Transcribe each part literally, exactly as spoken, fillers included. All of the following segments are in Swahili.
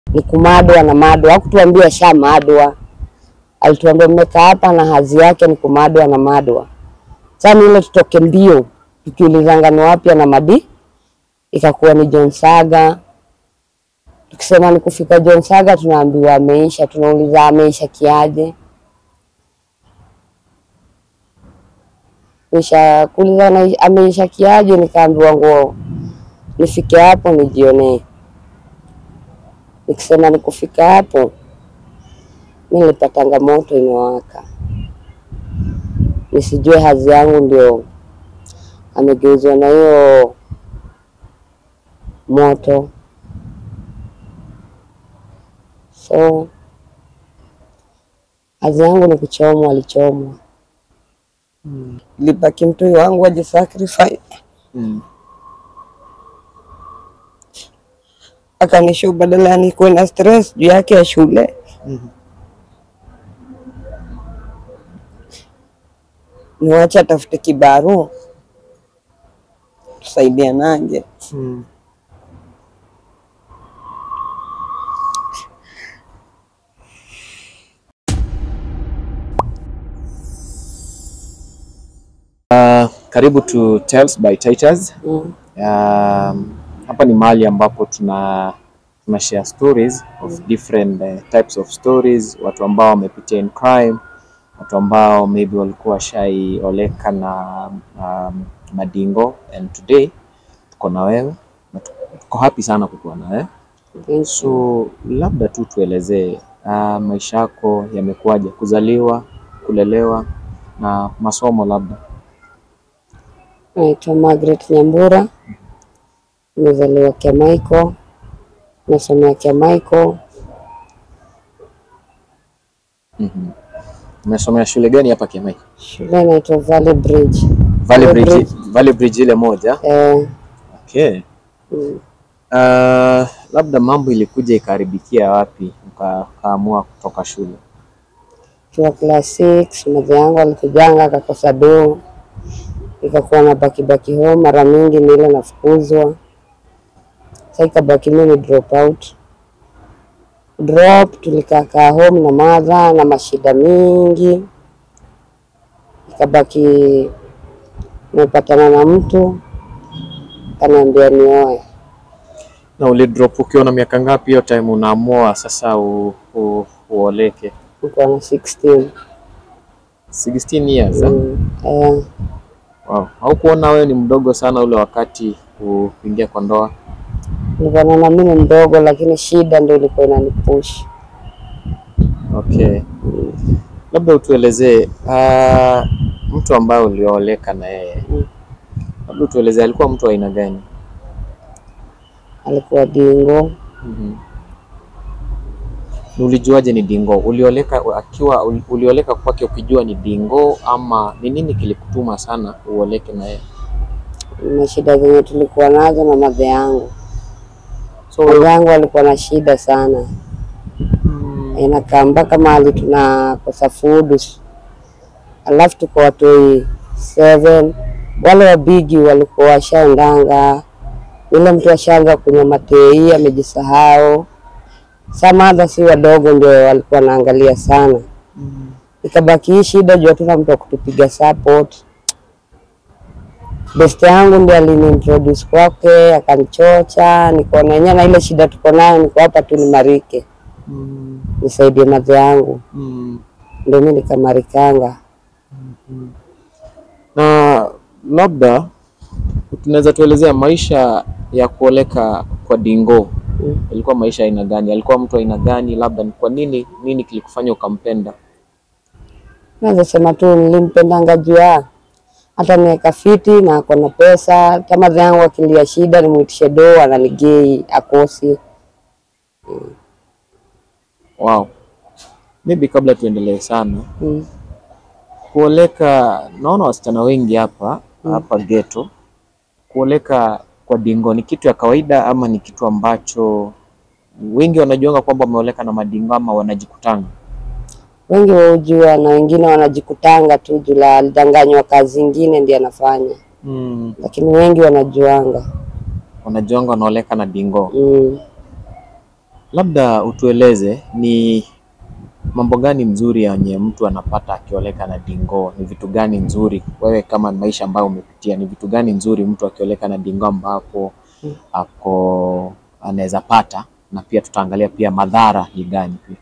ni kumadwa na madwa. Hakutuambia sha madwa. Alituambia mmekaa hapa na hazi yake ni kumadwa na madwa. Sasa ile tutoke mbio tukiulizanga ni wapi na madi ikakuwa ni John Saga. Tukisema ni kufika John Saga tunaambiwa ameisha, tunauliza ameisha kiaje. Nisha kuuliza na ameisha kiaje, nikaambiwa ngo nifike hapo nijione. Nikisema ni kufika hapo nilipatanga moto imewaka. Nisijue hazi yangu ndio amegeuzwa na hiyo moto. So hazi yangu ni kuchomwa, alichomwa. Mm. Libaki mtu wangu aje sacrifice. Mm. Akanisho badala nikuwe na stress juu yake ya shule. Mm. Niwacha tafute kibaru tusaidia nange. Mm. Uh, karibu to Tales by Titus. Mm. Um, hapa ni mahali ambapo tuna tuna share stories of mm. different uh, types of stories, watu ambao wamepitia in crime, watu ambao maybe walikuwa shai oleka na um, madingo, and today tuko na wewe na tuko happy sana kukuwa na wewe. Mm. So labda tu tuelezee uh, maisha yako yamekuaje, kuzaliwa, kulelewa na masomo labda. Naitwa Margaret Nyambura. Nimezaliwa Kiamaiko. Nasomea Kiamaiko. Mhm. Umesomea shule gani hapa Kiamaiko? Shule inaitwa Valley Bridge. Valley Bridge, Bridge. Valley Bridge ile moja? Eh. Okay. Mm. Uh, labda mambo ilikuja ikaribikia wapi ukaamua kutoka shule? Kwa class six, mzee yangu alikujanga akakosa doo. Ikakuwa na baki baki home, mara mingi nile nafukuzwa. Sasa ikabaki mimi drop out. Drop tulikaa home na mother na mashida mingi. Ikabaki nimepatana na mtu kaniambia nioe. Na ule drop ukiwa na miaka ngapi hiyo time unaamua sasa u, u, uoleke? Nilikuwa na sixteen. sixteen years? Mm, eh. Wow. Haukuona wewe ni mdogo sana ule wakati kuingia kwa ndoa? Nilikuwa naona mimi mdogo, lakini shida ndio ilikuwa inanipush. Okay. Mm. Labda utuelezee uh, mtu ambaye ulioleka na yeye. Mm. Labda utuelezee alikuwa mtu wa aina gani? Alikuwa dingo. Mhm. Ulijuaje ni dingo? Ulioleka akiwa ulioleka kwake ukijua ni dingo, ama ni nini kilikutuma sana uoleke na yeye? Ni shida zenye tulikuwa nazo na mzee yangu. So mzee yangu alikuwa na shida sana. Mm. Inakaa mpaka mahali tunakosa food. Alafu tuko watu seven. Wale wa bigi walikuwa washaendanga. Yule mtu ashaanza kunywa matei, amejisahau. Sama si wadogo ndio walikuwa naangalia sana. Mm. Ikabaki hii shida juu hatuna mtu kutupiga support. Best yangu ndiye aliniintroduce kwake, akanichocha, nikaona yenyewe na ile shida tuko nayo niko hapa tu nimarike. Mm. Nisaidie mzee yangu. Mm. Ndio mimi nikamarikanga. Mm-hmm. Na labda tunaweza tuelezea maisha ya kuoleka kwa dingo. Mm. Ilikuwa maisha aina gani? Alikuwa mtu aina gani? Labda ni kwa nini nini kilikufanya ukampenda? Naweza sema tu nilimpendanga juu ya hata niweka fiti na ako na pesa. Kama mzee yangu akilia shida nimuitishe doa na nigei akosi. Mm. Wow. Maybe kabla tuendelee sana. Mm. Kuoleka, naona wasichana wengi hapa mm. hapa ghetto. Kuoleka kwa dingo ni kitu ya kawaida ama ni kitu ambacho wengi wanajuanga kwamba wameoleka na madingo ama wanajikutanga? Wengi wajua na wengine wanajikutanga tu jula alidanganywa kazi nyingine ndiye anafanya. Mm. Lakini wengi wanajuanga. Wanajuanga wanaoleka na dingo. Mm. Labda utueleze ni mambo gani mzuri yenye mtu anapata akioleka na dingo? Ni vitu gani nzuri wewe kama maisha ambayo umepitia, ni vitu gani nzuri mtu akioleka na dingo ambapo hmm. ako anaweza pata, na pia tutaangalia pia madhara ni gani pia.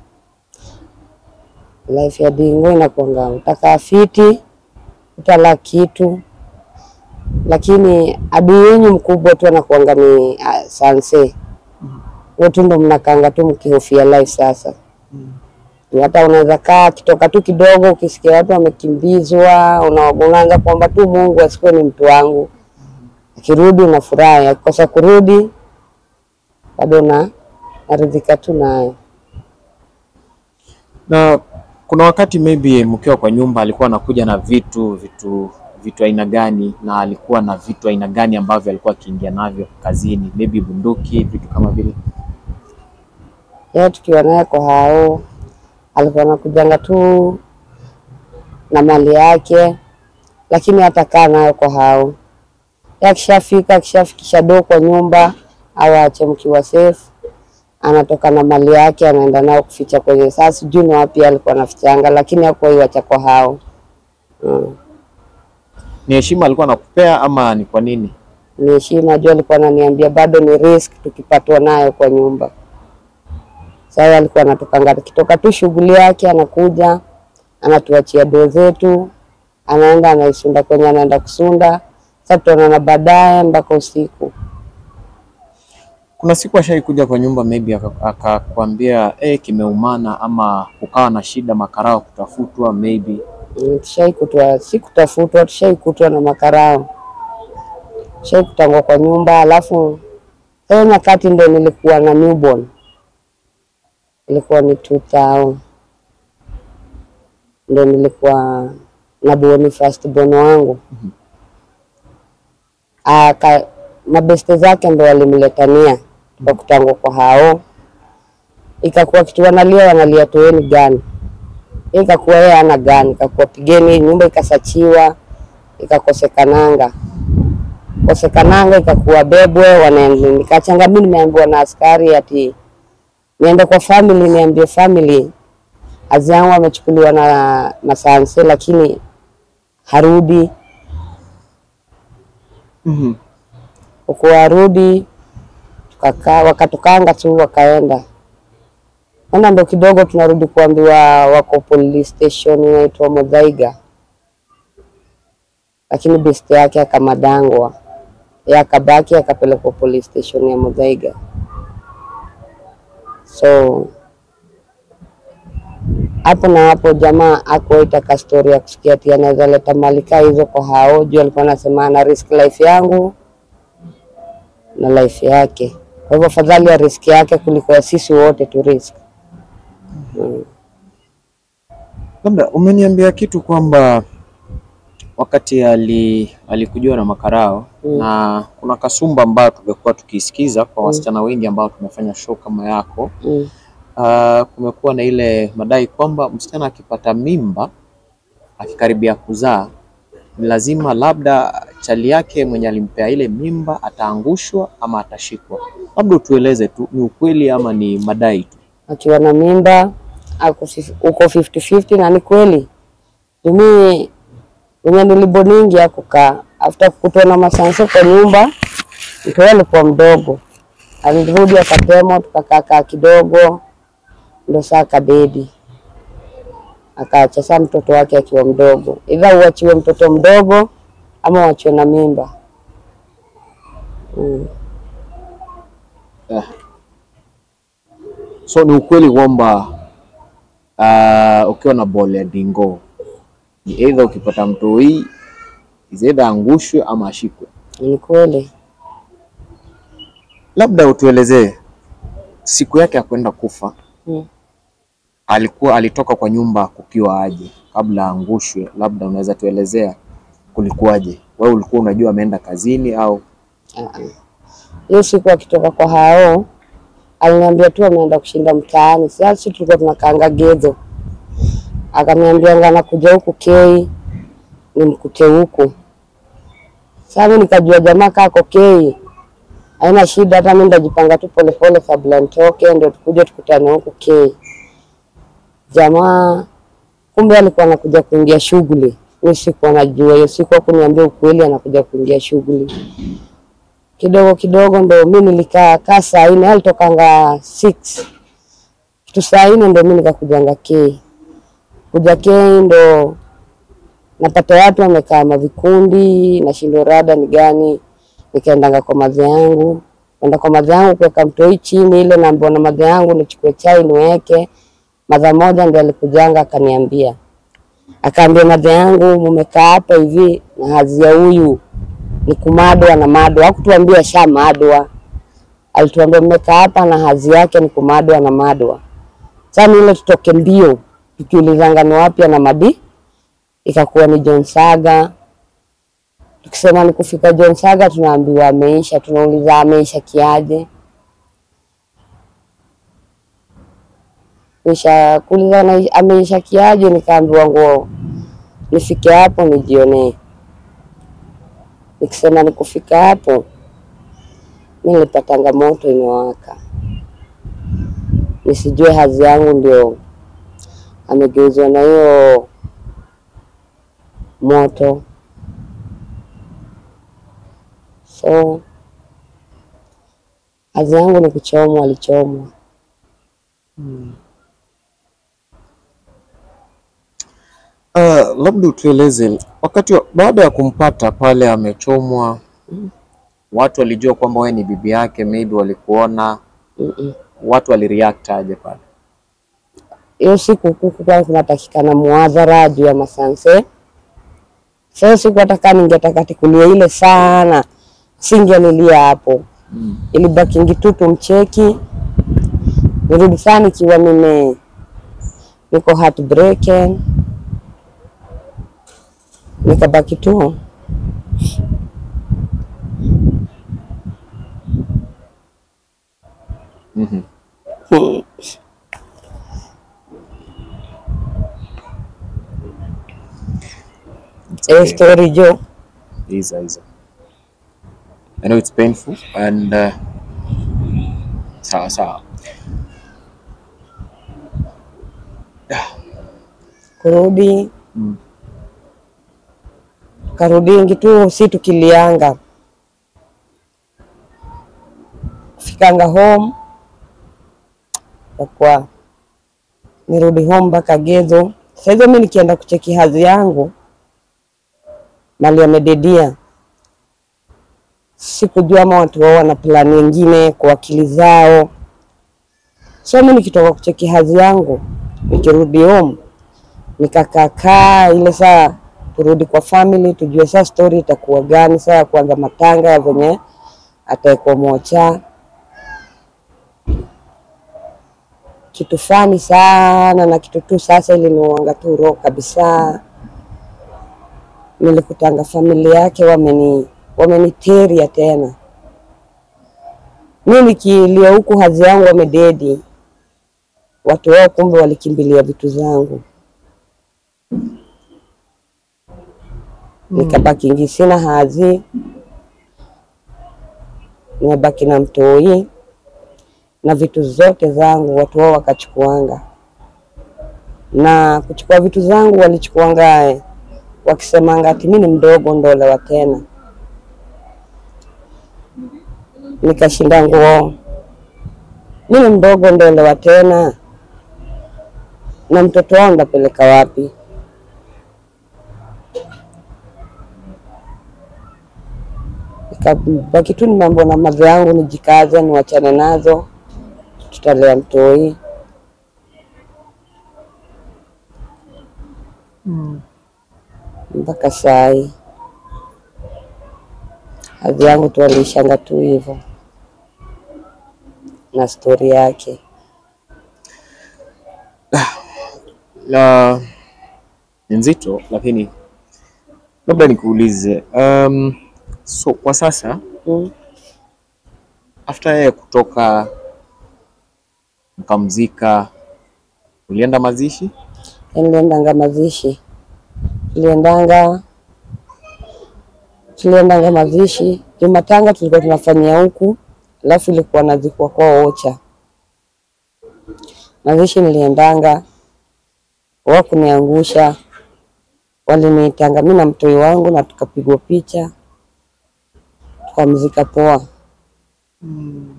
Life ya dingo inakuanga utakaa fiti, utala kitu, lakini adui wenyu mkubwa tu anakuanga ni uh, sanse. Mm. Wote ndo mnakanga tu mkihofia life sasa. Mm. Hata unaweza kaa kitoka tu kidogo ukisikia watu wamekimbizwa, unaanza kuomba tu Mungu asikuwe ni mtu wangu. Akirudi unafurahi, akikosa kurudi bado na naridhika tu naye. Na kuna wakati maybe mkiwa kwa nyumba alikuwa anakuja na vitu vitu vitu aina gani, na alikuwa na vitu aina gani ambavyo alikuwa akiingia navyo kazini, maybe bunduki, vitu kama vile? Yeye tukiwa naye kwa hao alikuwa anakujanga tu na mali yake, lakini atakaa nayo kwa hao. Yakishafika akishafikisha do kwa nyumba au aache mkiwa safe, anatoka na mali yake anaenda nao kuficha kwenye sasa sijui ni wapi alikuwa anafichanga, lakini hakuwa iacha kwa hao. Mm. Ni heshima alikuwa anakupea ama ni kwa nini? Ni heshima, jua alikuwa ananiambia bado ni risk tukipatwa nayo kwa nyumba. Sasa alikuwa anatokanga kitoka tu shughuli yake, anakuja anatuachia do zetu, anaenda anaisunda kwenye anaenda kusunda. Sasa tunaona baadaye mpaka usiku. Kuna siku ashai kuja kwa nyumba maybe akakwambia eh kimeumana ama kukawa na shida makarao kutafutwa maybe? Mm, tushai kutwa, si kutafutwa, tushai kutwa na makarao. Tushai kutangwa kwa nyumba, alafu hiyo nyakati ndio nilikuwa na newborn. Ilikuwa ni two thousand. Ndio nilikuwa na boni first born wangu. Mm-hmm. Aka mabeste zake ndio walimletania kwa kutangwa kwa hao. Ikakuwa kitu wanalia wanalia toeni gani. Ikakuwa yeye ana gani, ikakuwa pigeni, nyumba ikasachiwa, ikakosekananga. Kosekananga ikakuwa bebwe wanaenda. Nikachanga mimi nimeambiwa na askari ati niende kwa family, niambie family aziangu amechukuliwa na na sanse lakini harudi. Mhm. Ukuwa rudi tukakaa, wakatukanga tu wakaenda. Enda ndo kidogo tunarudi kuambiwa wako police station inaitwa Muthaiga. Lakini besti yake akamadangwa. Ya akabaki akapelekwa police station ya Muthaiga. So hapo na hapo jamaa akuita ka story ya kusikia ati anaweza leta malika hizo kwa hao. Juu alikuwa anasema ana risk life yangu na life yake. Kwa hivyo fadhali ya risk yake kuliko ya sisi wote tu risk. Hmm. Labda umeniambia kitu kwamba wakati ali alikujua na makarao, hmm. na kuna kasumba ambayo tumekuwa tukisikiza kwa wasichana wengi ambao tumefanya show kama yako. Hmm. Uh, kumekuwa na ile madai kwamba msichana akipata mimba akikaribia kuzaa ni lazima labda chali yake mwenye alimpea ile mimba ataangushwa ama atashikwa. Labda utueleze tu ni ukweli ama ni madai tu? Akiwa na mimba uko fifty fifty na ni kweli. Mimi mwenye niliboningi akukaa after kukutwa na masanse kwa nyumba, mtu alikuwa mdogo. Alirudi akatemo tukakaa kidogo ndo saa kadedi. Akaacha saa mtoto wake akiwa mdogo. Either uachiwe mtoto mdogo ama uachiwe na mimba. Mm. Yeah. So ni ukweli kwamba uh, ukiwa na bole ya dingo ni either ukipata mtoi either angushwe ama ashikwe? Ni kweli. Labda utuelezee siku yake ya kwenda kufa. Mm. Alikuwa alitoka kwa nyumba kukiwa aje kabla angushwe? Labda unaweza tuelezea kulikuwaje? Wewe ulikuwa unajua ameenda kazini au? Hiyo siku akitoka kwa hao aliniambia tu ameenda kushinda mtaani. Sasa sisi tulikuwa tunakaanga Gedo. Akaniambia ngana kuja huku Kei nimkute huku. Sasa nikajua jamaa kako Kei. haina shida, hata mimi ndajipanga tu pole pole kabla nitoke ndio tukuje tukutane huko K. Jamaa kumbe alikuwa anakuja kuingia shughuli. Mimi sikuwa najua, hiyo siku kuniambia ukweli anakuja kuingia shughuli. Kidogo kidogo ndo mimi nilikaa kaa saa nne, alitokanga six. Kitu saa nne ndo mimi nikakujanga K. Kuja K ndo napata watu wamekaa mavikundi na shindo rada ni gani. Nikaendanga kwa madhe yangu, kwenda kwa madhe yangu kuweka mtoi chini ile na mbona madhe yangu nichukue chai niweke. Madha moja ndiye alikujanga akaniambia. Akaambia madhe yangu mumekaa hapa hivi na hazia huyu ni kumadwa na madwa. Hakutuambia sha madwa. Alituambia mmekaa hapa na hazi yake ni kumadwa na madwa. Sasa ile tutoke mbio tukiulizanga ni wapi na madi ikakuwa ni John Saga. Tukisema ni kufika John Saga tunaambiwa ameisha, tunauliza ameisha kiaje. Nisha kuuliza na ameisha kiaje, nikaambiwa nguo nifike hapo nijione. Nikisema ni kufika hapo mimi nilipatanga moto imewaka. Nisijue hazi yangu ndio amegeuzwa na hiyo moto. So hazi yangu ni kuchomwa, alichomwa. Hmm. Uh, labda utueleze wakati wa, baada ya kumpata pale amechomwa, mm. watu walijua kwamba wewe ni bibi yake, maybe walikuona, mm -mm. watu walireact aje pale? Hiyo siku kukuwa kunatakikana muadhara juu ya masanse. Sasa siku hata ningetaka tikulie ile sana singelilia hapo. Mm. Ilibaki ngitutu mcheki. Nirudi sana kiwa mime niko heartbroken. Nikabaki tu. Mhm. Mm A story Joe. Isa, isa. I know it's painful and uh, sawa sawa. Kurudi. Mm. Karudi ngitu si tukilianga. Fikanga home. Kwa nirudi home baka Gezo. Sasa mimi nikienda kucheki hazi yangu mali amededia. Sikujua kama watu wao wana plan nyingine kwa akili zao. So mimi nikitoka kucheki hazi yangu nikirudi home nikakakaa ile saa turudi kwa family tujue saa story itakuwa gani, saa kuanza matanga ya venye ataikuwa mocha. Kitu fani sana na kitu tu sasa ili niwanga tu roho kabisa. Nilikutanga familia yake wameni wameniteria tena. Mimi nikilia huku hazi yangu wamededi. Watu wao kumbe walikimbilia vitu zangu. Mm. Nikabaki ngi sina hazi. Nimebaki na mtoi na vitu zote zangu watu wao wakachukuanga. Na kuchukua vitu zangu walichukuanga wakisemanga ati mimi ni mdogo ndolewa tena. Nikashinda nguo. Mimi mdogo ndolewa tena. Na mtoto wangu ndapeleka wapi? Nikabaki tu mambo na madhe yangu nijikaze niwachane nazo. Tutalea mtoi. Mm. Mpaka sai. Hazi yangu tu alishanga tu hivyo. Na story yake. La nzito lakini labda nikuulize um, so kwa sasa mm. after yeye kutoka mkamzika ulienda mazishi? Niliendanga mazishi. Tuliendanga tuliendanga mazishi. Jumatanga tulikuwa tunafanyia huku alafu ilikuwa nazikwa kwa Ocha. Mazishi niliendanga, wakuniangusha, waliniitanga mimi na mtoi wangu na tukapigwa picha, tukamzika poa. Mm.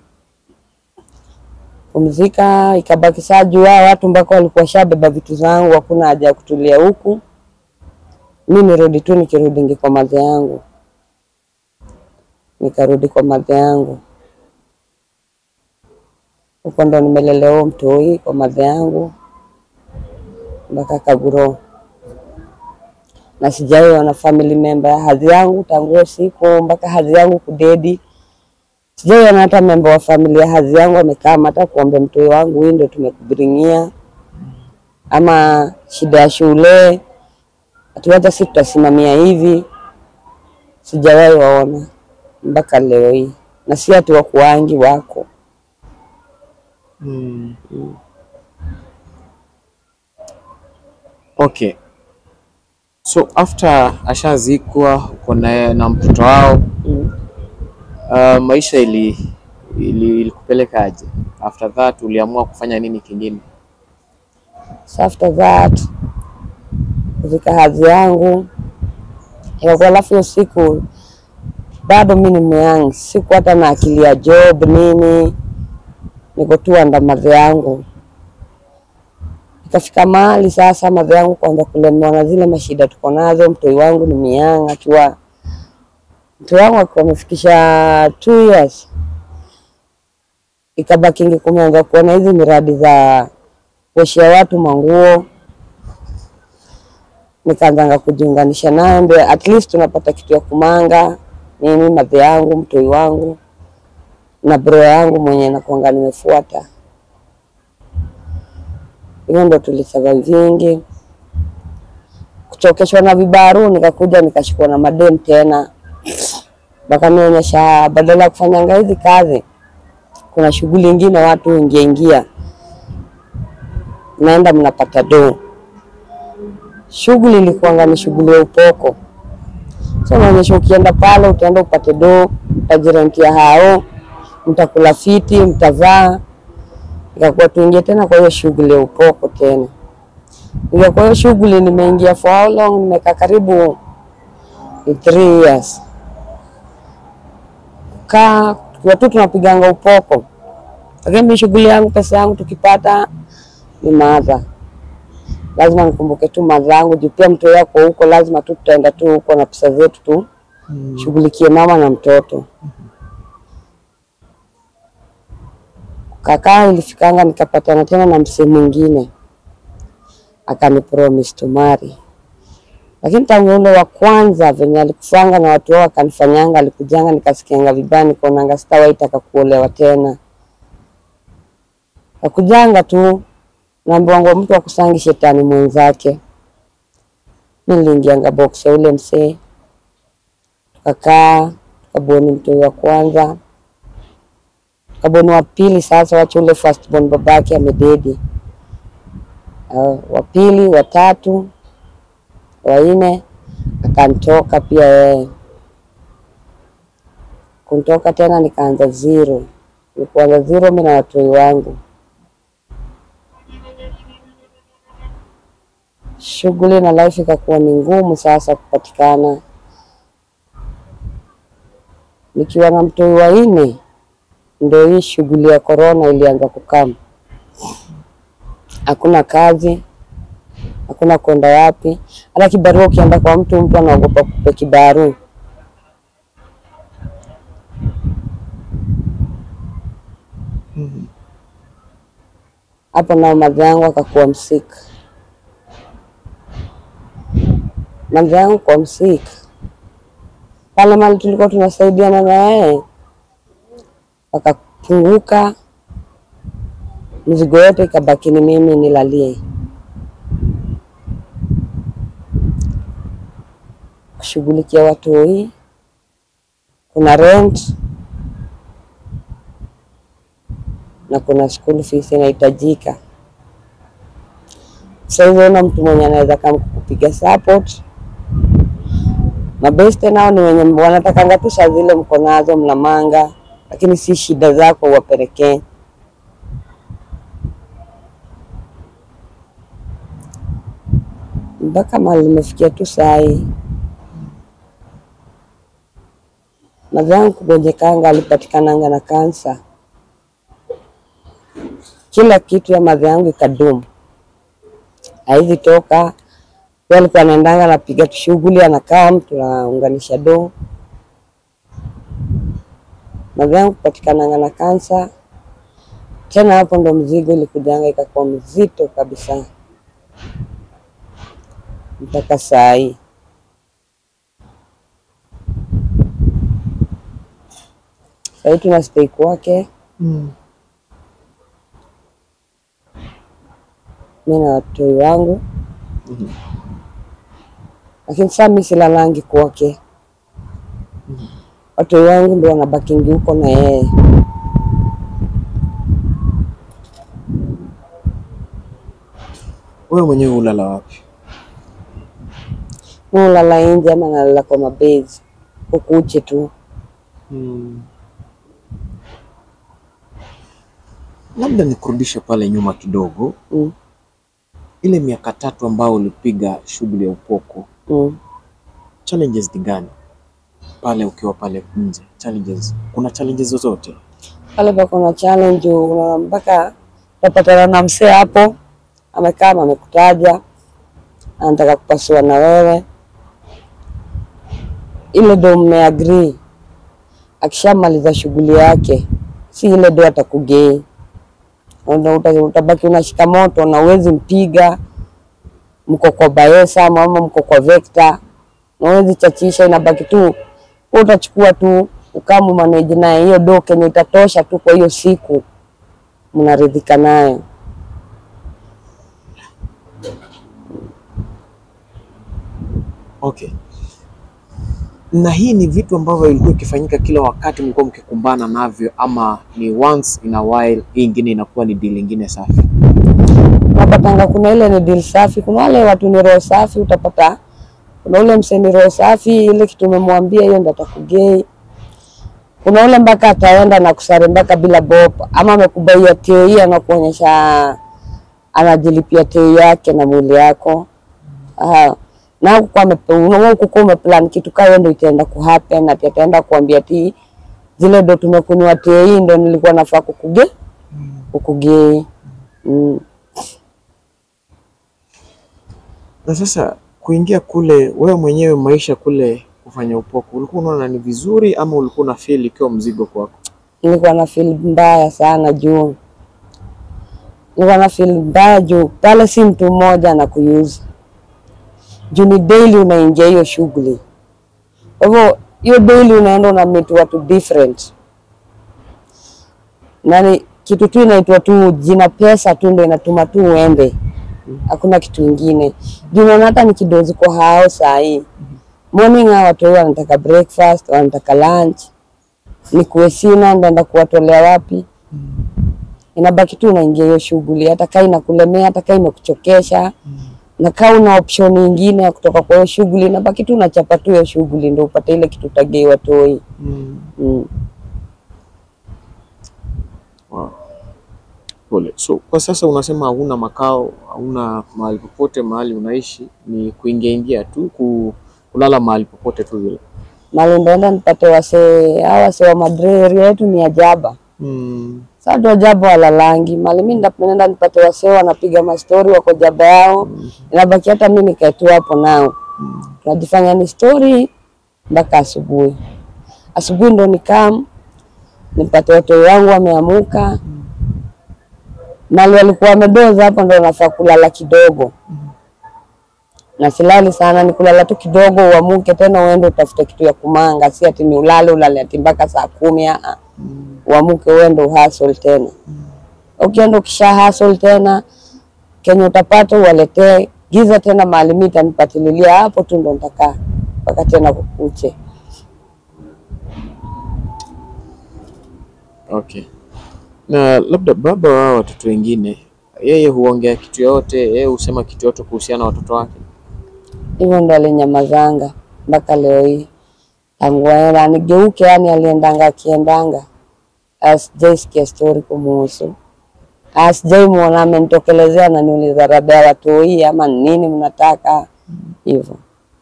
Kumzika ikabaki saa juu hao watu mpaka walikuwa shabeba vitu zangu, hakuna haja ya kutulia huku. Mimi nirudi tu, nikirudi ngi kwa madhe yangu. Nikarudi kwa madhe yangu. Huko ndo nimelelewa mtoi kwa madhe yangu mpaka Kaguro. Na sijawahi ona family member ya hadhi yangu tangu siku mpaka hadhi yangu kudedi. Sijawahi ona hata member wa familia hadhi yangu amekaa hata kuombe mtoi wangu hii ndio tumekubiringia, ama shida ya shule atuacha sisi tutasimamia hivi. Sijawahi waona mpaka leo hii, na si ati wakuangi wako. Mm. Mm. Okay. So after ashazikwa uko na na mtoto wao, mm. uh, maisha ili ilikupeleka aje? After that uliamua kufanya nini kingine? So after that kuzika hadhi yangu kwa alafu hiyo siku bado mimi ni young, siku hata na akili ya job nini, niko tu anda madhe yangu. Ikafika mahali sasa madhe yangu kwanza kulemewa na zile mashida tuko nazo. Mtoi wangu ni mianga akiwa mtoi wangu akiwa amefikisha two years, ikabaki ngi kumeanza kuona hizi miradi za kuoshia watu manguo. Nikaanza kujiunganisha naye ndio at least tunapata kitu ya kumanga, mimi madhe yangu, mtoi wangu na bro yangu mwenye nakuanga nimefuata. Hiyo ndo tulisurvive vingi. Kuchokeshwa na vibaru nikakuja nikashikwa na madem tena. Baka nionyesha badala kufanya hizi kazi kuna shughuli nyingine watu ingia ingia. Naenda mnapata do. Shughuli ilikuwa ni shughuli ya upoko. So naonyesha ukienda pale utaenda upate do, utajirentia hao, mtakula fiti, mtavaa. Ikakuwa tuingie tena kwa hiyo shughuli ya upoko tena. Ndio kwa hiyo shughuli nimeingia for how long? Nimekaa karibu three years. Ka watu tunapiganga upoko. Lakini shughuli yangu, pesa yangu tukipata ni madha. Lazima nikumbuke tu madha yangu, juu pia mtu yako huko lazima tu tutaenda tu huko na pesa zetu tu. Hmm. Shughulikie mama na mtoto. Kaka ilifikanga nikapatana tena na msee mwingine. Akani promise to marry. Lakini tangu ule wa kwanza venye alikufanga na watu wao akanifanyanga, alikujanga nikasikianga vibaya, nikaonanga sitawahi taka kuolewa tena. Akujanga tu naambiwa mtu akusangi shetani mwenzake. Mimi niliingianga box ya ule msee. Tukakaa, tukaboni mtu wa kwanza. Kaboni wa pili sasa, wacha ule first born babake amededi. Uh, wa pili, wa tatu, wa nne akanitoka pia yeye. Kunitoka tena nikaanza zero. Nilipoanza zero mimi na watu wangu. Shughuli na life ikakuwa ni ngumu sasa kupatikana. Nikiwa na mtoi wa nne ndio hii shughuli ya corona ilianza kukama. Hakuna kazi, hakuna kwenda wapi. Hata kibarua ukienda kwa mtu, mtu anaogopa kukupa kibarua. Hapo na madhe yangu akakuwa msika. Madhe yangu kwa msika. Pale mali tulikuwa tunasaidiana na yeye, akapunguka, mzigo yote ikabaki ni mimi nilalie. Kushughulikia watu hii, kuna rent na kuna school fees inahitajika. Sasa hizo na mtu mwenye anaweza kama kukupiga support. Mabeste nao ni wenye wanatakanga tu saa zile mko nazo mnamanga, lakini si shida zako wapelekee. Mpaka mahali nimefikia tu saa hii. Madha yangu kugonjekanga, alipatikananga na kansa. Kila kitu ya madha yangu ikadumu. Haizi toka. Kwa alikuwa anaendanga anapiga shughuli, anakaa mtu tunaunganisha do. Madha yangu kupatikananga na kansa. Tena hapo ndo mzigo ilikujanga ikakuwa mzito kabisa. Mpaka saa hii. Saa hii tunastay kwake. Mm. Mimi na watoto wangu. Mm-hmm. Lakini sasa mimi silalangi kwake. Mm-hmm. Watoto wangu ndio wanabakingi huko na yeye. Wewe mwenyewe ulala wapi? Mimi ulala nje ama nalala kwa mabezi. Ukuche tu. Mm. Labda nikurudishe pale nyuma kidogo. Mm. Ile miaka tatu ambao ulipiga shughuli ya upoko. Mm. Challenges ni gani? Pale ukiwa pale nje. Challenges. Kuna challenges zozote? Pale pa kuna challenge, unaona mpaka utapatana na msee hapo amekaa amekutaja anataka kupasua na wewe. Ile ndo mmeagree. Akishamaliza shughuli yake, si ile ndo atakugei. Ndio utabaki unashika moto na uwezi mpiga. Mko kwa Bayesa ama mko kwa Vector. Na uwezi chachisha, inabaki tu utachukua tu ukamu manage naye, hiyo do kenye itatosha tu kwa hiyo siku mnaridhika nayo. Okay. Na hii ni vitu ambavyo ilikuwa ikifanyika kila wakati mlikuwa mkikumbana navyo, ama ni once in a while hii ingine inakuwa ni deal ingine safi? Unapatanga kuna ile ni deal safi, kuna wale watu ni roho safi utapata. Kuna ule mseni roho safi, ile kitu umemwambia hiyo ndo atakugei. Kuna ule mpaka ataenda na kusare mpaka bila bob, ama amekubaia tei anakuonyesha anajilipia tei yake na mwili yako. Ah, na kwa unaona uko umeplan kitu kama ndio itaenda kuhappen, na ataenda kuambia ti zile ndo tumekunywa tei ndo nilikuwa nafaa kukuge kukugei. Mm. Na sasa kuingia kule, wewe mwenyewe maisha kule kufanya upoko, ulikuwa unaona ni vizuri ama ulikuwa na feel ikiwa mzigo kwako? Nilikuwa na feel mbaya sana juu. Nilikuwa na feel mbaya juu pale si mtu mmoja na kuyuza. Juu ni daily unaingia hiyo shughuli. Kwa hivyo hiyo daily unaenda na meet watu different. Nani kitu tu inaitwa tu jina pesa tu ndio inatuma tu uende. Hakuna kitu kingine. Juu unaona hata ni kidozi kwa hao saa hii. Morning watu wanataka breakfast, wanataka lunch. Ni kuesina ndaenda kuwatolea wapi? Inabaki tu unaingia hiyo shughuli, hata kai inakulemea, hata kai imekuchokesha. Na kama una option nyingine ya kutoka kwa hiyo shughuli, inabaki tu unachapa tu hiyo shughuli ndio upate ile kitu tagei watoi. Mm. Mm. Wow. Pole. So kwa sasa unasema hauna makao, hauna mahali popote mahali unaishi, ni kuingia ingia tu ku, kulala mahali popote tu vile. Mahali ndaenda nipate wase, hawa wase wa Madre yetu ni Ajaba. Mm. Sasa ndo Ajaba walalangi. Mahali mimi ndaenda nipate wase wanapiga mastori wako Jaba yao. Mm. Inabaki hata mimi nikae tu hapo nao. Mm. Tunajifanya ni story mpaka asubuhi. Asubuhi ndo nikam nipate watu wangu wameamuka. Mm. Mali walikuwa wamedoza hapo ndo nafaa kulala kidogo. Mm. Na silali sana, ni kulala tu kidogo uamuke tena uende utafute kitu ya kumanga, si ati ni ulale ulale ati mpaka saa kumi a. Mm. Uamuke uende uhustle tena. Mm. Ukienda ukisha hustle tena Kenya utapata uwaletee giza tena mahali mimi nitanipatililia hapo tu ndo nitakaa mpaka tena kukuche. Okay. Na labda baba wa watoto wengine, yeye huongea kitu yote, yeye husema kitu yote kuhusiana na watoto wake? Hivyo ndo alinyamazanga mpaka leo hii. Tangu aenda nigeuke, yani aliendanga akiendanga. Asijasikia story kumuhusu. Asijai muona amenitokelezea na niuliza labda watu hii ama nini mnataka hivyo.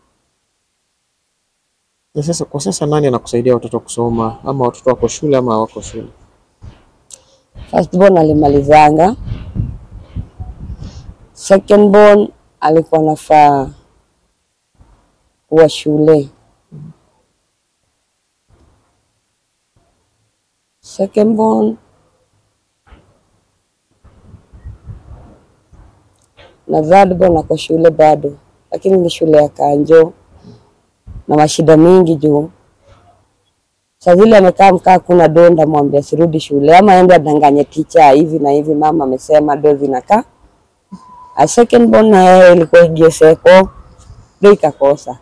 Na sasa kwa sasa nani anakusaidia watoto kusoma, ama watoto wako shule ama wako shule? First born alimalizanga. Second born alikuwa nafaa kuwa shule. Second born na third born ako shule bado, lakini ni shule ya Kanjo na mashida mingi juu. Sasa vile amekaa mkaa kuna donda, mwambia sirudi shule ama aende adanganye teacher hivi na hivi, mama amesema dozi nakaa. A second born na yeye ilikuwa igeseko ndio ikakosa.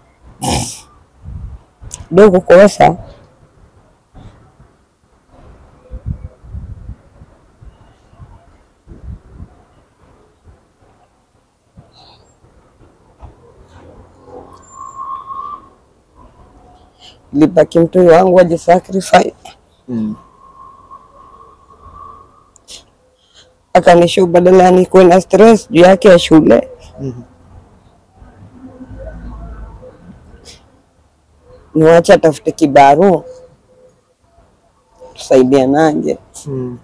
Ndio kukosa libaki mtu wangu aje sacrifice. Mm. Akanisho badala ni kuwa stress juu yake ya shule. Mm. Niwacha tafute kibaru tusaidia nange. Mm.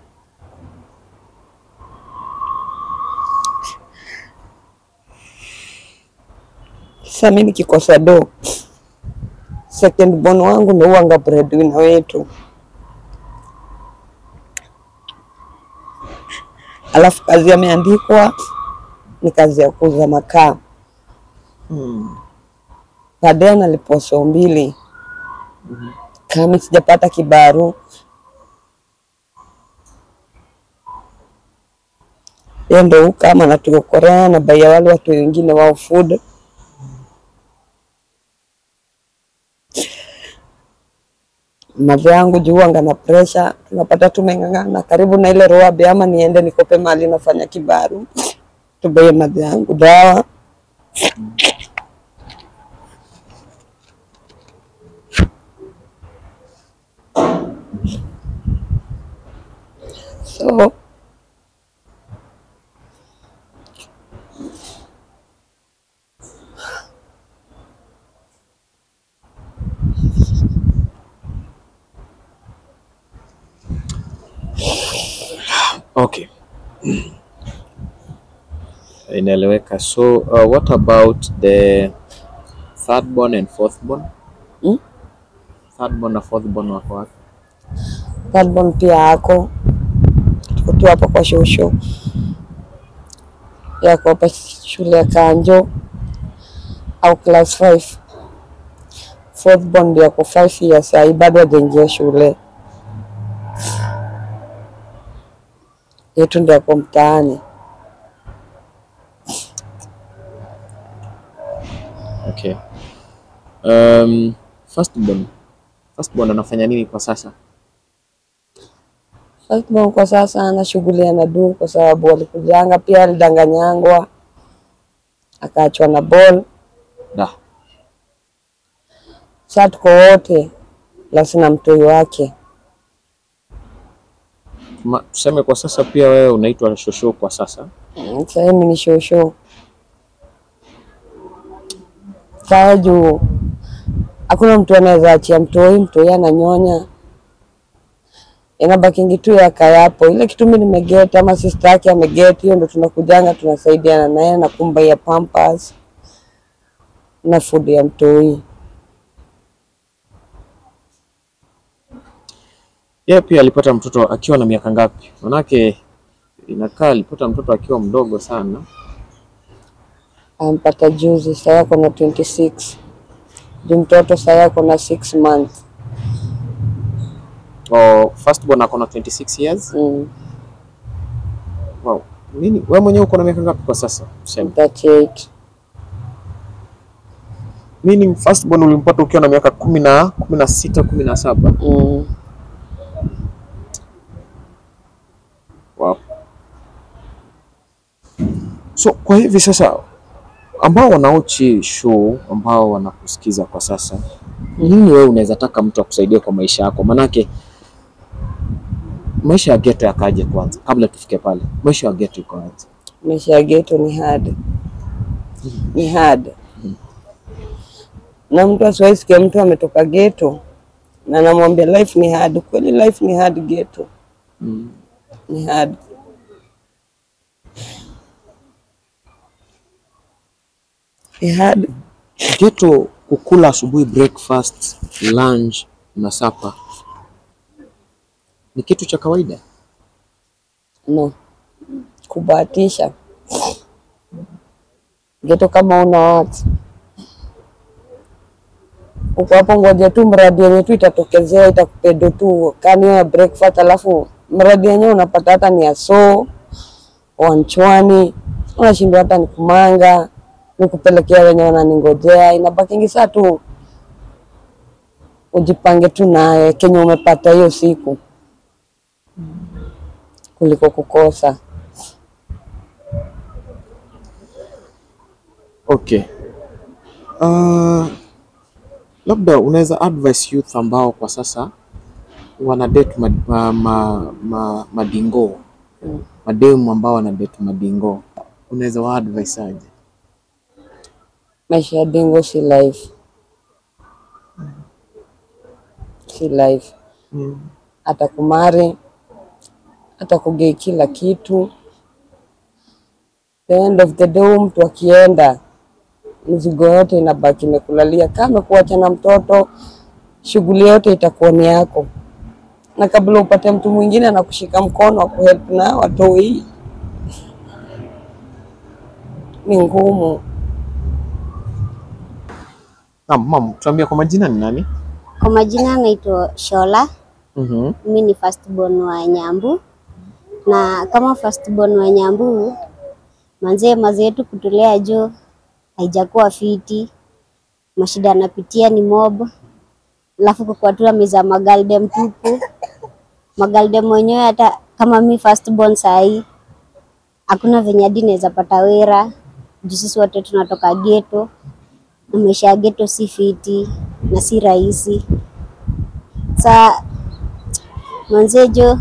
Sasa mimi nikikosa do, second born wangu ndio wanga breadwinner wetu. Alafu kazi ameandikwa ni kazi ya kuuza makaa. Mm. Baadaye nalipwa so mbili. Mm. Kama sijapata kibaru, yeye ndio kama natukorea na baya wale watu wengine wao food. Mama yangu juu anga na pressure, tunapata tumengangana karibu na ile roabe ama niende nikope mali nafanya kibaru. Tubaye mama yangu dawa. So Okay. Inaeleweka. So uh, what about the third born and fourth born? Hmm? Third born na fourth born wako wapi? third born pia ako tuko hapo kwa shosho yako hapa shule ya Kanjo au class five. Fourth born ndio ako five years ai bado hajaingia shule. Yetu ndio ako mtaani. Okay. Um, first born. First born anafanya nini kwa sasa? First born kwa sasa ana shughuli ya nadu kwa sababu alikujanga pia alidanganyangwa akaachwa na ball. Da. Sasa tuko wote lazima mtoi wake. Ma, tuseme kwa sasa pia wewe unaitwa shosho kwa sasa. Sasa mimi ni shosho. Sasa juu hakuna mtu anaweza achia mtoi, mtoi ananyonya. Inabaki kitu ya kayapo. Ile kitu mimi nimegeta ama sister yake amegeta, hiyo ndo tunakujanga tunasaidiana naye na kumba ya pampers na food ya mtoi. Yeye pia alipata mtoto akiwa na miaka ngapi? Manake inakaa alipata mtoto akiwa mdogo sana. Ampata juzi, sasa yako na twenty-six. Ndio mtoto sasa yako na six months. Oh, first born ako na twenty-six years. Mm. Wow. Nini? Wewe mwenyewe uko na miaka ngapi kwa sasa? Tuseme. thirty-eight. Meaning first born ulimpata ukiwa na miaka kumi na kumi na sita, kumi na saba. Mm. Wow. So kwa hivi sasa ambao wanaochi show, ambao wanakusikiza kwa sasa, nini wewe unaweza taka mtu akusaidie kwa maisha yako? Manake maisha ya ghetto yakaje kwanza kabla tufike pale? Maisha ya ghetto iko aje? Maisha ya ghetto ni hard. Ni hard. Hmm. Na mtu asiwaisikia mtu ametoka ghetto na namwambia life ni hard. Kweli life ni hard ghetto. Hmm. Ni hard. Ni hard. Ghetto kukula asubuhi breakfast, lunch na supper ni kitu cha kawaida? No. Kubahatisha. Ghetto kama una watu. Uko hapo ngoja tu mradi yenyewe tu itatokezea, itakupedo tu kani ya breakfast, alafu mradi yenyewe unapata hata ni ya so wanchwani, unashindwa hata ni kumanga, ni kupelekea wenye wananingojea. Inabaki saa tu ujipange tu naye kenye umepata hiyo siku kuliko kukosa. Okay. Uh, labda unaweza advise youth ambao kwa sasa wana date ma, ma, ma, ma, madingo mm. mademu ambao wana date madingo, unaweza wa advise aje? Maisha ya dingo si life. Mm. Si life. Mm. Atakumari, atakugei kila kitu. The end of the day mtu akienda, mzigo yote inabaki imekulalia. Kama kuacha na mtoto, shughuli yote itakuwa ni yako. Na kabla upate mtu mwingine anakushika mkono akuhelp na watoi, ni ngumu. Na mama, tuambie kwa majina ni nani? Kwa majina naitwa Shola. Mhm. Mm, mimi ni first born wa Nyambu. Na kama first born wa Nyambu, manzee mazee yetu kutulea jo haijakuwa fiti. Mashida anapitia ni mob. Alafu kwa tu ameza magalde mtupu. Magalde mwenyewe hata kama mimi first born sahi, hakuna venye hadi naweza pata wera. Juu sisi wote tunatoka ghetto. Na maisha ya ghetto si fiti na si rahisi. Sa manzee jo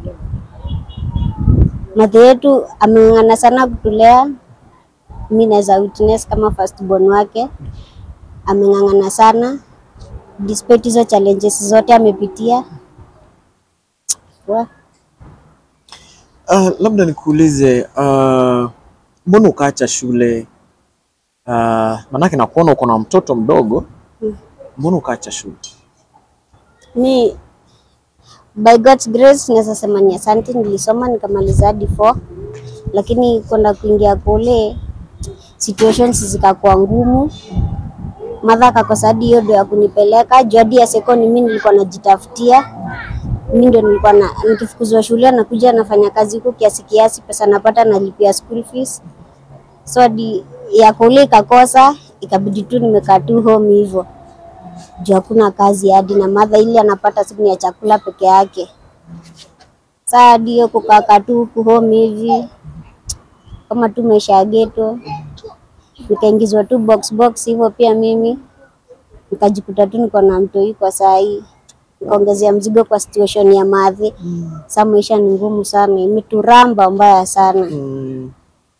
madhe yetu ameng'ang'ana sana kutulea. Mimi naweza witness kama first born wake. Ameng'ang'ana sana despite hizo challenges zote amepitia. Uh, labda nikuulize, uh, mbona ukaacha shule? Uh, manake nakuona uko na mtoto mdogo. Hmm. Mbona ukaacha shule? Mi by God's grace naweza sema ni asante, nilisoma nikamaliza hadi four, lakini kwenda kuingia kule situations zikakuwa ngumu. Mother akakosa hadi hiyo ndio ya kunipeleka. Jadi ya second mimi nilikuwa najitafutia. Mimi ndio nilikuwa na nikifukuzwa shule na kuja nafanya kazi huko kiasi kiasi, pesa napata nalipia school fees. So hadi ya kule ikakosa, ikabidi tu nimekaa tu home hivyo. Juu hakuna kazi hadi na mother ile anapata siku ya chakula peke yake. Sasa hadi hiyo kukaa tu huko home hivi kama tu maisha ya ghetto. Nikaingizwa tu box box hivyo pia mimi. Nikajikuta tu niko na mtoi kwa saa hii. Nikaongezea mzigo kwa situation ya madhi. Mm. Sasa maisha ni ngumu sana, imeturamba mbaya sana. Mm.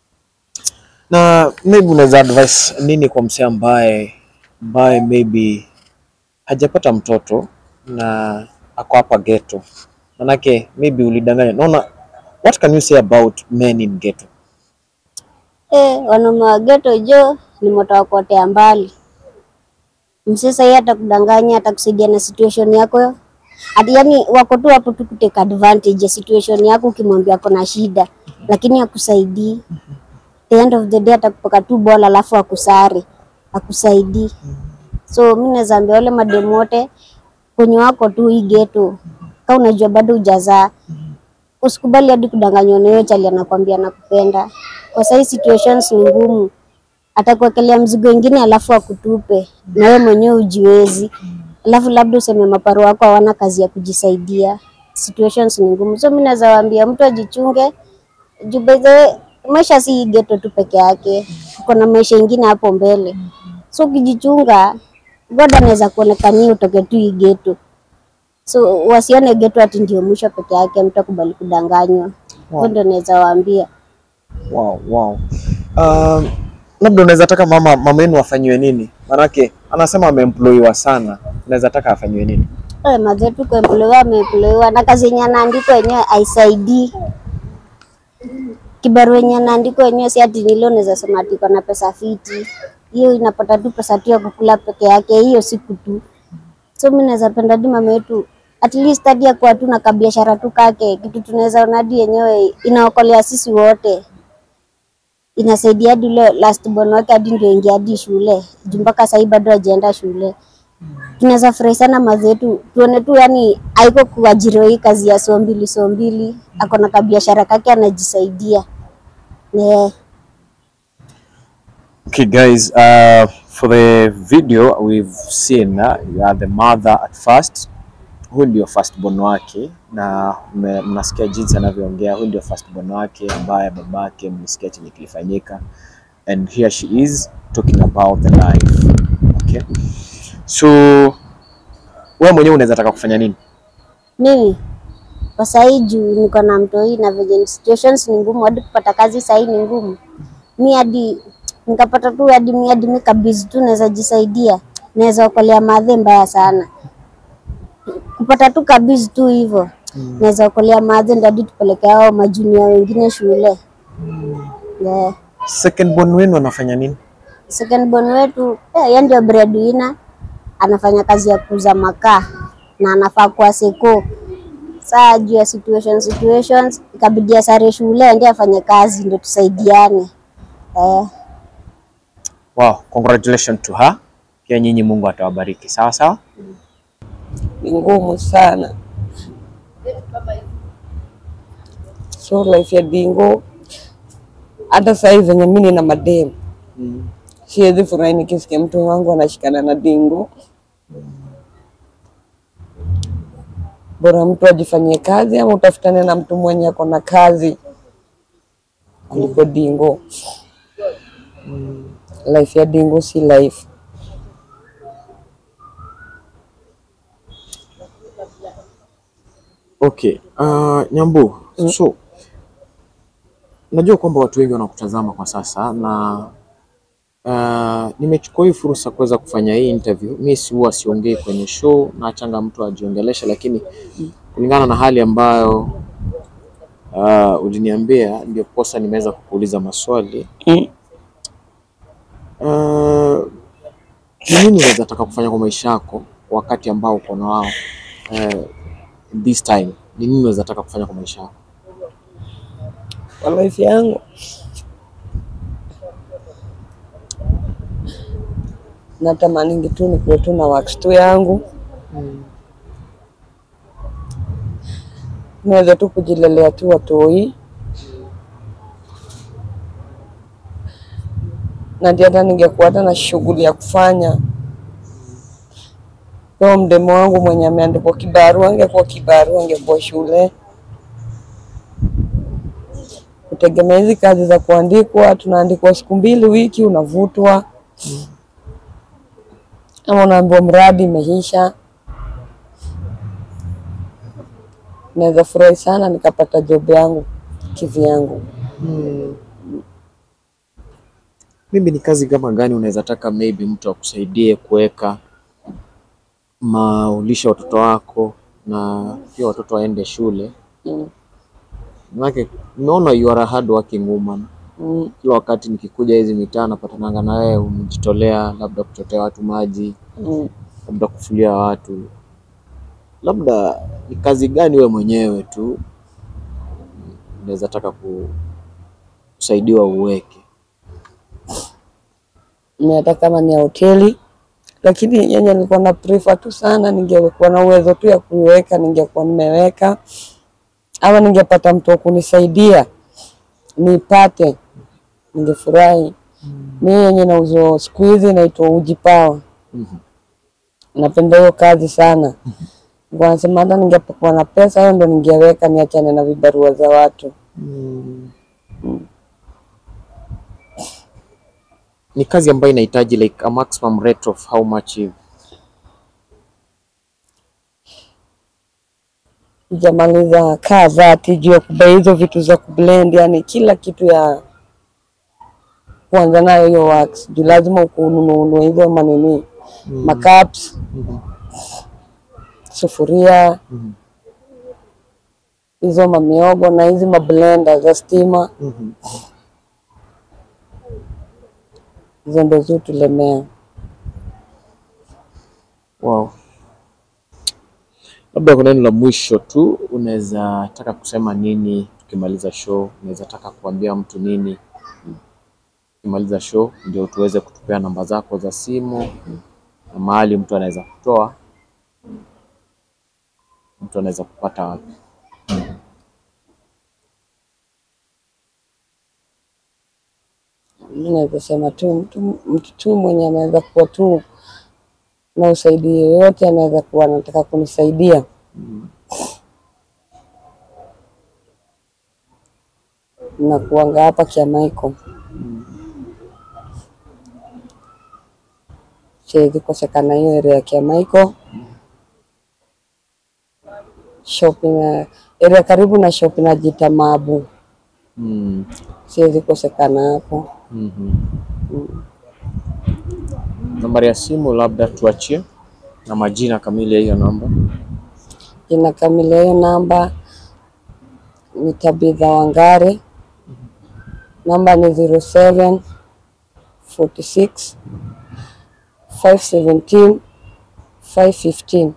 Na maybe unaweza advice nini kwa msee ambaye ambaye maybe hajapata mtoto na ako hapa ghetto? Manake maybe ulidanganya. Naona, what can you say about men in ghetto? Eh, wanaume wa ghetto jo ni moto wa kuotea mbali. Msesa yeye atakudanganya, atakusaidia na situation yako. Hadi yani wako tu hapo tu kuteka advantage ya situation yako ukimwambia kuna shida, lakini hakusaidii. The end of the day atakupaka tu bola alafu akusare, akusaidii. So mimi nazaambia wale mademu wote kwenye wako tu hii ghetto, kama unajua bado hujazaa, usikubali hadi kudanganywa na yeye chali anakuambia nakupenda. Kwa sababu situations ni ngumu. Atakuwekelea mzigo mwingine alafu akutupe na wewe mwenyewe ujiwezi. Alafu labda useme maparo wako hawana kazi ya kujisaidia. Situations ni ngumu. So mimi naweza waambia mtu ajichunge. Juu by the way, maisha si ghetto tu peke yake. Kuna maisha mengine hapo mbele. So ukijichunga, God anaweza kuonekania utoke tu hii ghetto. So wasione geto ati ndio mwisho peke yake, mtakubali kudanganywa. Wow. Ndio naweza waambia. Wow, wow. Um, labda unaweza taka mama mama yenu afanywe nini? Manake anasema ameemployiwa sana. Unaweza taka afanywe nini? Eh, mazetu kwa employiwa ameemployiwa na kazi yenye anaandikwa yenyewe haisaidii. Kibarua yenye anaandikwa yenyewe si ati nilo naweza sema ati kuna pesa fiti. Hiyo inapata tu pesa tu ya kukula peke yake, hiyo siku tu. So mimi naweza penda di mama yetu at least hadi ya kwa tu na kabiashara tu kake, kitu tunaweza ona di yenyewe inaokolea sisi wote. Inasaidia hadi ile last born wake hadi ndio ingia hadi shule. Mpaka sasa bado hajaenda shule. Tunaweza furahi sana mazetu. Tuone tu yani haiko kuajiriwa hii kazi ya so mbili so mbili. Ako na kabiashara kake anajisaidia. Yeah. Okay guys, uh, for the video we've seen uh, you are the mother at first. Huyu ndio first born wake na mnasikia jinsi anavyoongea. Huyu ndio first born wake ambaye babake mlisikia chenye kilifanyika, and here she is talking about the life. Okay, so wewe mwenyewe unaweza taka kufanya nini? Mimi kwa sasa juu niko na mtoi na vile situations ni ngumu, hadi kupata kazi sasa ni ngumu. Mimi hadi nikapata tu hadi mimi hadi mimi kabisa tu naweza jisaidia, naweza okolea madhe mbaya sana. Kupata tu kabisa tu hivyo. Mm. Naweza okolea madhe ndadi tupeleke hao majunia wengine shule. Mm. Yeah. Second born wenu anafanya nini? Second born wetu eh, yeye ndio breadwinner, anafanya kazi ya kuuza makaa na anafaa kwa seko. Saa juu ya situation situations ikabidi asare shule ndio afanye kazi ndio tusaidiane. Eh. Wow, congratulations to her. Pia nyinyi Mungu atawabariki. Sawa sawa? Mm. Ni ngumu sana. So life ya Dingo hata sasa hivi venye mimi na madem. Mm. Siwezi furahi nikisikia mtu wangu anashikana na Dingo. Mm. Bora mtu ajifanyie kazi ama utafutane na mtu mwenye ako na kazi kuliko Dingo. Mm. Life ya Dingo si life. Okay, uh, Nyambu, mm. So najua kwamba watu wengi wanakutazama kwa sasa na uh, nimechukua hii fursa kuweza kufanya hii interview. Mimi si huwa siongei kwenye show na changa mtu ajiongelesha, lakini kulingana na hali ambayo uh, uliniambia ndio posa nimeweza kukuuliza maswali. Mm. Uh, nini unaweza taka kufanya kwa maisha yako wakati ambao uko na wao? Uh, this time ni nini unaweza taka kufanya kwa maisha yako? Kwa life yangu natamani tu nikuwe tu na works tu yangu. Mm. Naweza tu kujilelea tu watoi. Na ndio hata ningekuwa hata na shughuli ya kufanya. Kwa mdemo wangu mwenye ameandikwa kibarua, angekuwa kibarua, angekuwa shule. Kutegemea hizi kazi za kuandikwa, tunaandikwa siku mbili wiki unavutwa. Mm. Ama unaambiwa mradi imeisha. Naweza furahi sana nikapata job yangu kivyangu. Mm. Mimi ni kazi kama gani unaweza taka maybe mtu akusaidie kuweka maulisha watoto wako na pia watoto waende shule? Mm. Maana nimeona you are a hard working woman. Mm. Kila wakati nikikuja hizi mitaa napatananga na wewe umejitolea, labda kuchotea watu maji. Mm. Labda kufulia watu. Labda ni kazi gani wewe mwenyewe tu unaweza taka kusaidiwa uweke? Hata kama ni hoteli, lakini yenye nilikuwa na prefer tu sana ningekuwa na uwezo tu ya kuiweka ningekuwa nimeweka, ama ningepata mtu kunisaidia nipate, ningefurahi. Mm. Mimi yenye nauzo siku hizi naitwa Ujipawa. Mm -hmm. Napenda hiyo kazi sana. Mm -hmm. Kwa nasema hata ningekuwa na pesa hiyo ndo ningeweka niachane na vibarua za watu. Mm. Mm. Ni kazi ambayo inahitaji like a maximum rate of how much you... sijamaliza kaa dhati juu ya kubai hizo vitu za kublend, yani kila kitu ya kuanza nayo hiyo wax. Juu lazima ukununue hizo manini, mm. makaps, mm-hmm. sufuria, mm-hmm. hizo mamiogo na hizi mablender za stima. Mm-hmm. Hizo ndo zutu lemea. Wow. Labda kuna neno la mwisho tu, unaweza taka kusema nini tukimaliza show? Unaweza taka kuambia mtu nini tukimaliza show, ndio tuweze kutupea namba zako za simu na mahali mtu anaweza kutoa, mtu anaweza kupata wapi? Naweza sema tu mtu, mtu tu mwenye anaweza kuwa tu na usaidizi yote, anaweza kuwa anataka kunisaidia. Mm. Na kuanga hapa Kiamaiko. Mm. Siwezi kosekana hiyo area ya Kiamaiko. Mm. Shopping area karibu na shopping na Jita Mabu. Mm. Siwezi kosekana hapo. Mhm. Mm. Nambari ya simu labda tuachie na majina kamili ya hiyo namba. Jina kamili ya hiyo namba ni Tabitha Wangare. Namba ni zero seven four six five one seven five one five.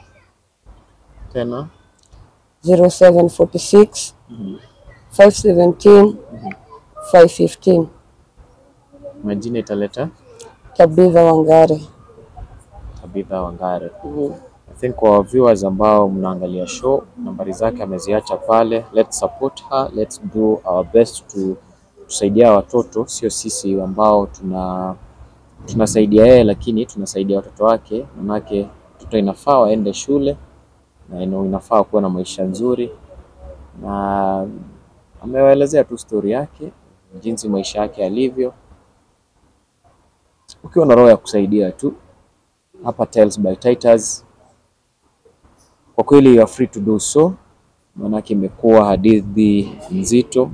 Tena zero seven four six five one seven five one five. Majina italeta Tabitha Wangare. Tabitha Wangare. Mm-hmm. I think kwa viewers ambao mnaangalia show, nambari zake ameziacha pale. Let's support her, let's do our best to tusaidia watoto, sio sisi ambao tuna tunasaidia yeye, lakini tunasaidia watoto wake. Manake mtoto inafaa waende shule na inafaa kuwa na maisha nzuri, na amewaelezea tu story yake, jinsi maisha yake yalivyo. Ukiwa na roho ya kusaidia tu, hapa Tales by Titus, kwa kweli you are free to do so. Manake imekuwa hadithi nzito,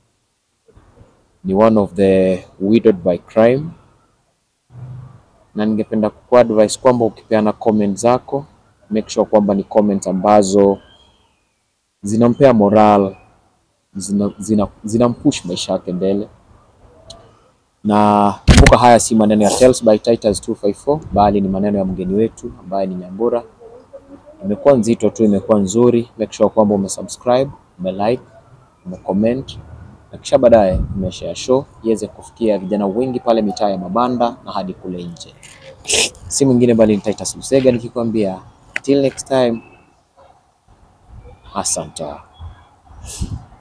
ni one of the widowed by crime, na ningependa kukuadvise kwamba ukipeana comment zako, make sure kwamba ni comments ambazo zinampea moral, zina, zina, zinampush maisha yake mbele. Na kumbuka haya si maneno ya Tales by Titus two five four, bali ni maneno ya mgeni wetu ambaye ni Nyambura. Imekuwa nzito tu, imekuwa nzuri. Make sure kwamba umesubscribe, umelike, umecomment, na kisha baadaye umeshare show iweze kufikia vijana wengi pale mitaa ya mabanda na hadi kule nje. Si mwingine bali ni Titus Lusega nikikwambia till next time, asante.